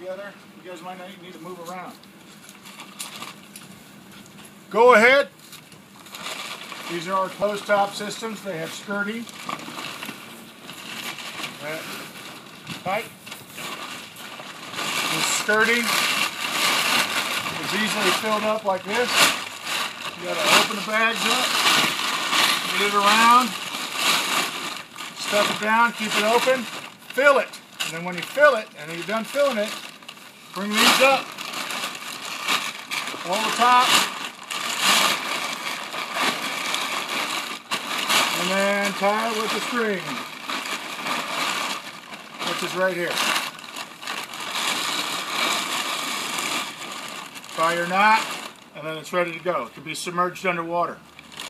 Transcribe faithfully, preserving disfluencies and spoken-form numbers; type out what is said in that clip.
together. You guys might not need to move around. Go ahead. These are our closed top systems. They have skirting. That tight. The skirting is easily filled up like this. You got to open the bags up, get it around, stuff it down, keep it open, fill it. And then when you fill it, and then you're done filling it, bring these up, pull the top, and then tie it with the string, which is right here. Tie your knot, and then it's ready to go. It can be submerged underwater.